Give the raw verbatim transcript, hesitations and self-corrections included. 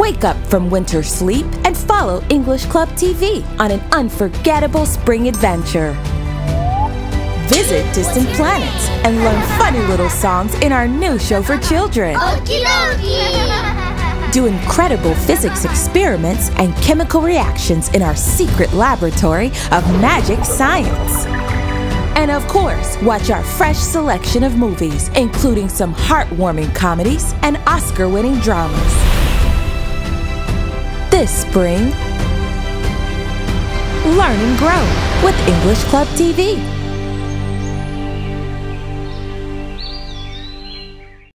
Wake up from winter sleep and follow English Club T V on an unforgettable spring adventure. Visit distant planets and learn funny little songs in our new show for children. Okie dokie! Do incredible physics experiments and chemical reactions in our secret laboratory of magic science. And of course, watch our fresh selection of movies, including some heartwarming comedies and Oscar-winning dramas. This spring, learn and grow with English Club T V.